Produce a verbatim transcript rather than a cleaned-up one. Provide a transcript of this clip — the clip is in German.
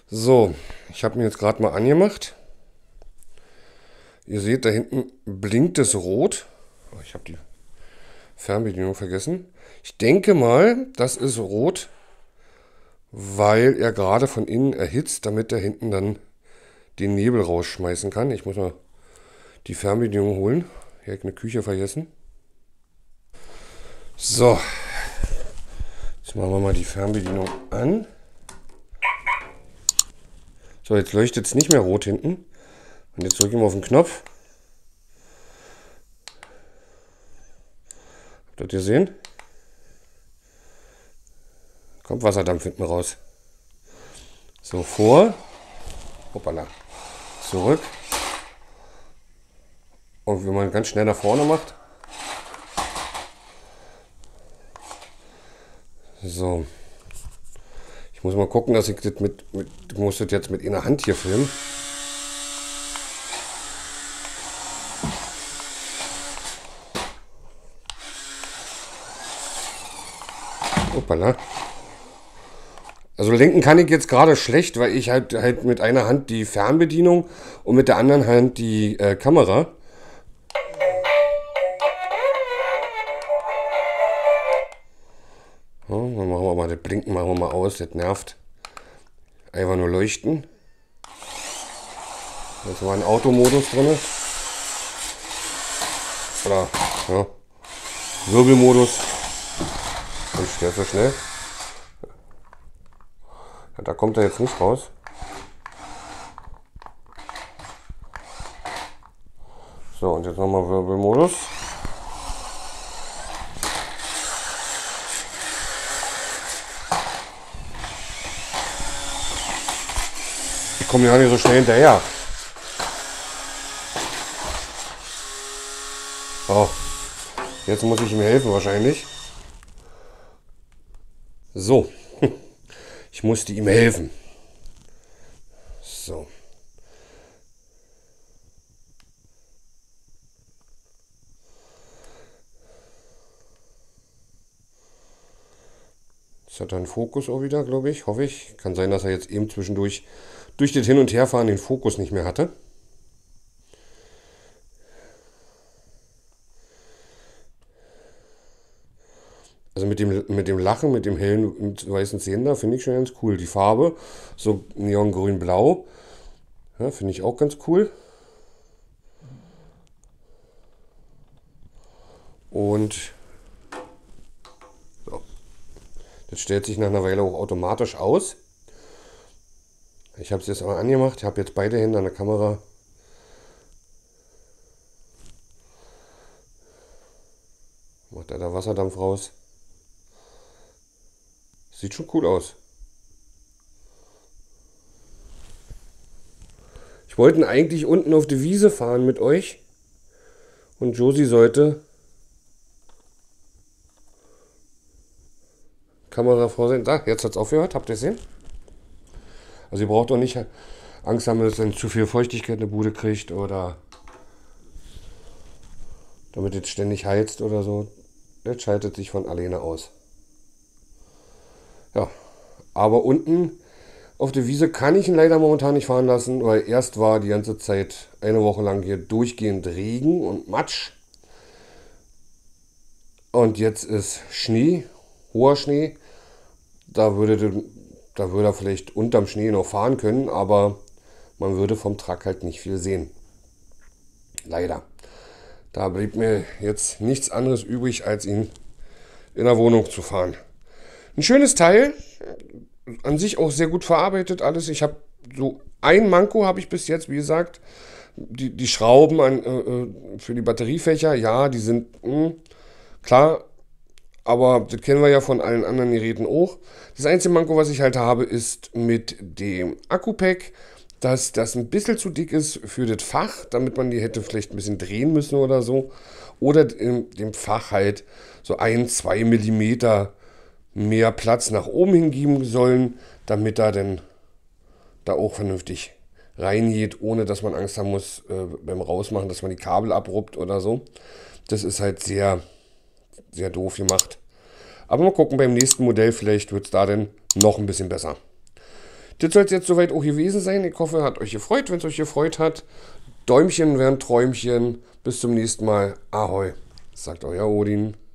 So, ich habe mir jetzt gerade mal angemacht. Ihr seht, da hinten blinkt es rot. Oh, ich habe die Fernbedienung vergessen. Ich denke mal, das ist rot, weil er gerade von innen erhitzt, damit er hinten dann den Nebel rausschmeißen kann. Ich muss mal die Fernbedienung holen. Hier habe ich eine Küche vergessen. So, jetzt machen wir mal die Fernbedienung an. So, jetzt leuchtet es nicht mehr rot hinten. Und jetzt drücke ich mal auf den Knopf. Habt ihr das gesehen? Kommt Wasserdampf hinten raus. So, vor. Hoppala. Zurück. Und wenn man ganz schnell nach vorne macht. So. Ich muss mal gucken, dass ich das mit, mit ich muss das jetzt mit einer Hand hier filmen. Hoppala. Also lenken kann ich jetzt gerade schlecht, weil ich halt, halt mit einer Hand die Fernbedienung und mit der anderen Hand die äh, Kamera. Ja, dann machen wir mal das Blinken machen wir mal aus, das nervt. Einfach nur leuchten. Jetzt war ein Automodus drin. Oder ja, Wirbelmodus. Und schnell für schnell. Ja, da kommt er jetzt nicht raus. So, und jetzt nochmal Wirbelmodus. Ich komme ja nicht so schnell hinterher. Oh, jetzt muss ich ihm helfen wahrscheinlich. So, ich musste ihm helfen. So. Jetzt hat er einen Fokus auch wieder, glaube ich, hoffe ich. Kann sein, dass er jetzt eben zwischendurch durch das Hin- und Herfahren den Fokus nicht mehr hatte. Also mit dem, mit dem Lachen, mit dem hellen und weißen Zähnen da, finde ich schon ganz cool. Die Farbe, so neongrün-blau, ja, finde ich auch ganz cool. Und so. Das stellt sich nach einer Weile auch automatisch aus. Ich habe es jetzt aber angemacht, ich habe jetzt beide Hände an der Kamera. Macht er da Wasserdampf raus. Sieht schon cool aus. Ich wollte eigentlich unten auf die Wiese fahren mit euch. Und Josie sollte Kamera vorsehen. Da, jetzt hat es aufgehört. Habt ihr es gesehen? Also ihr braucht doch nicht Angst haben, dass dann zu viel Feuchtigkeit in der Bude kriegt oder damit es ständig heizt oder so. Das schaltet sich von alleine aus. Ja, aber unten auf der Wiese kann ich ihn leider momentan nicht fahren lassen, weil erst war die ganze Zeit eine Woche lang hier durchgehend Regen und Matsch. Und jetzt ist Schnee, hoher Schnee. Da würde, da würde er vielleicht unterm Schnee noch fahren können, aber man würde vom Truck halt nicht viel sehen. Leider. Da blieb mir jetzt nichts anderes übrig, als ihn in der Wohnung zu fahren. Ein schönes Teil, an sich auch sehr gut verarbeitet alles. Ich habe so ein Manko habe ich bis jetzt, wie gesagt, die, die Schrauben an, äh, für die Batteriefächer, ja, die sind mh, klar, aber das kennen wir ja von allen anderen Geräten auch. Das einzige Manko, was ich halt habe, ist mit dem Akku-Pack, dass das ein bisschen zu dick ist für das Fach, damit man die hätte vielleicht ein bisschen drehen müssen oder so. Oder in dem Fach halt so ein, zwei Millimeter mehr Platz nach oben hingeben sollen, damit er dann da auch vernünftig reingeht, ohne dass man Angst haben muss äh, beim Rausmachen, dass man die Kabel abruppt oder so. Das ist halt sehr, sehr doof gemacht. Aber mal gucken, beim nächsten Modell vielleicht wird es da dann noch ein bisschen besser. Das soll es jetzt soweit auch gewesen sein. Ich hoffe, hat euch gefreut. Wenn es euch gefreut hat, Däumchen wären Träumchen. Bis zum nächsten Mal. Ahoi, sagt euer Odin.